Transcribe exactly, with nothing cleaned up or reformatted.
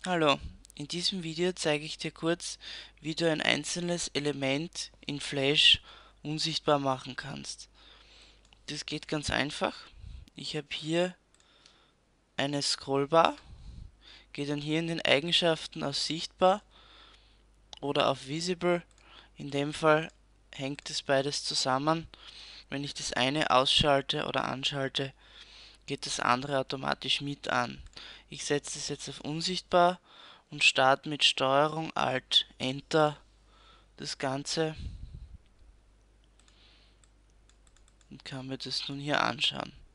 Hallo, in diesem Video zeige ich dir kurz, wie du ein einzelnes Element in Flash unsichtbar machen kannst. Das geht ganz einfach. Ich habe hier eine Scrollbar, gehe dann hier in den Eigenschaften auf Sichtbar oder auf Visible. In dem Fall hängt es beides zusammen. Wenn ich das eine ausschalte oder anschalte, geht das andere automatisch mit an. Ich setze es jetzt auf Unsichtbar und starte mit Steuerung Alt Enter das Ganze und kann mir das nun hier anschauen.